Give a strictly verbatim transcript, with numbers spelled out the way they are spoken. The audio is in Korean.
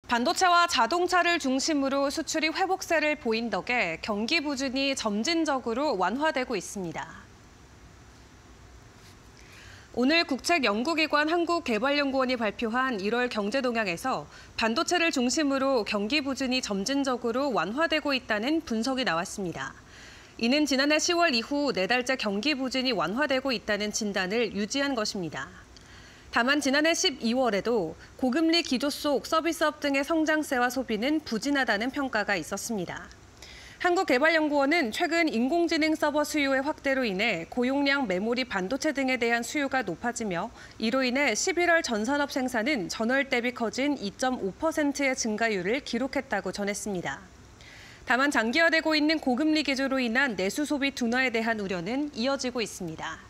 반도체와 자동차를 중심으로 수출이 회복세를 보인 덕에 경기 부진이 점진적으로 완화되고 있습니다. 오늘 국책연구기관 한국개발연구원이 발표한 일월 경제동향에서 반도체를 중심으로 경기 부진이 점진적으로 완화되고 있다는 분석이 나왔습니다. 이는 지난해 시월 이후 네 달째 경기 부진이 완화되고 있다는 진단을 유지한 것입니다. 다만 지난해 십이월에도 고금리 기조 속 서비스업 등의 성장세와 소비는 부진하다는 평가가 있었습니다. 한국개발연구원은 최근 인공지능 서버 수요의 확대로 인해 고용량 메모리 반도체 등에 대한 수요가 높아지며 이로 인해 십일월 전산업 생산은 전월 대비 커진 이 점 오 퍼센트의 증가율을 기록했다고 전했습니다. 다만 장기화되고 있는 고금리 기조로 인한 내수 소비 둔화에 대한 우려는 이어지고 있습니다.